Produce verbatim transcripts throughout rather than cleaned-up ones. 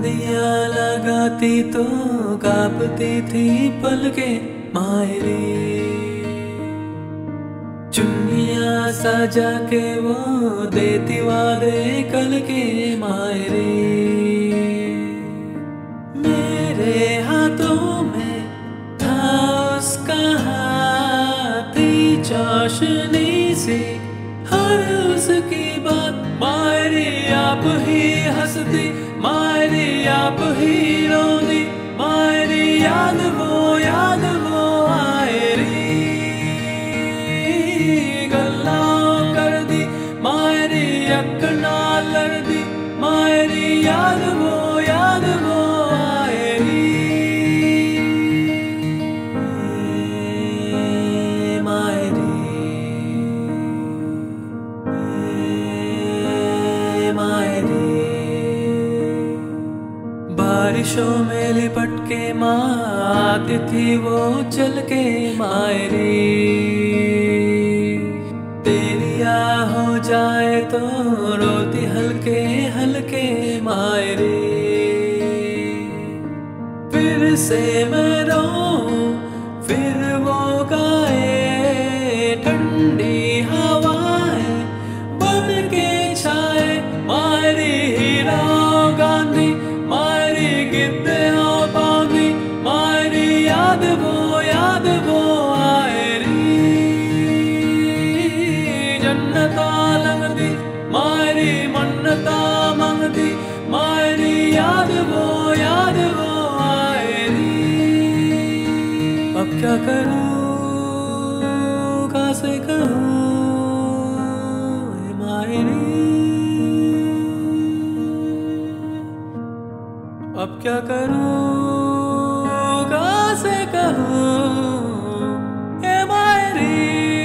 बिंदिया लगाती तो कांपती थी पलकें मायरी, चुन्निया सजा के वो देती वादे कल के मायरी। मेरे हाथों में था उसका हाथी चाशनी सी, हर उसकी बात मायरी आप ही हंसती, मायरी आप ही रोती, मायरी याद वो याद वो आयरी गल्ला कर दी, मायरी अख नाल लड़ दी, मायरी याद वो याद वो आयरी मायरी मायरी। बारिशों में लिपट के माँ आती थी वो चल के मायरी, तेरी आ हो जाए तो रोती हल्के हल्के मायरी। फिर से मैं रोऊं फिर वो गाए, ठंडी हवाएं बन के छाए मायरी, हीरा गांधी मायरी गिद्दे हो पांगी, मायरी याद वो याद वो आयरी जन्नता लंगदी, मायरी मन्नता मंगदी, मायरी याद वो याद वो आयरी। अब क्या करूं कैसे कहूं ए मायरी, अब क्या करूं कैसे कहूं ए मायरी।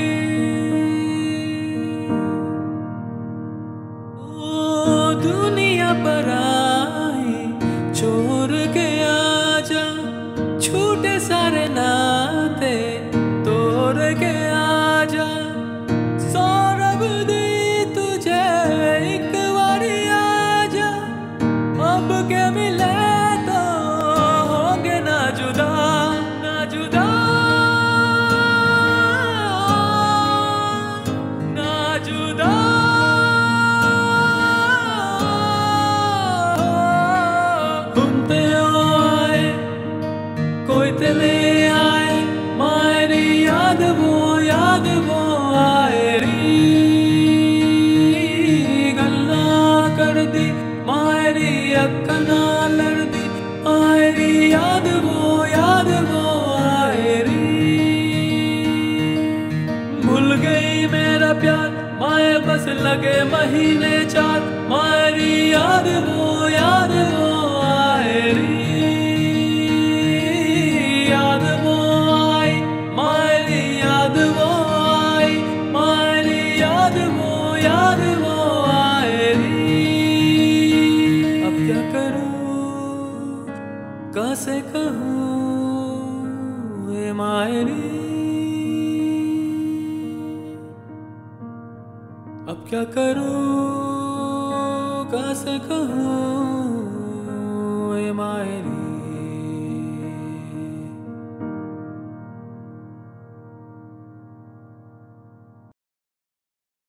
ओ दुनिया पर आई छोड़ के आजा, छूटे सारे नाते तोड़ के आजा, सौरभ दे तुझे एक बारी आजा, अब के मिले तो होंगे ना जुदा ना जुदा ना जुदा। घूमते आए कोई तेले आए, मायरी याद वो याद वो आयरी गल्ला कर दी, मायरी अख नाल लड़ दी, मायरी याद वो याद वो आयरी। भूल गई मेरा प्यार माए बस लगे महीने चार, मायरी याद वो याद वो आयरी याद वो आई, मायरी याद वो आई, मायरी याद वो याद वो आयरी। अब क्या करूं कैसे कहूं ए मायरी, अब क्या करूं कैसे कहूं ए मायरी।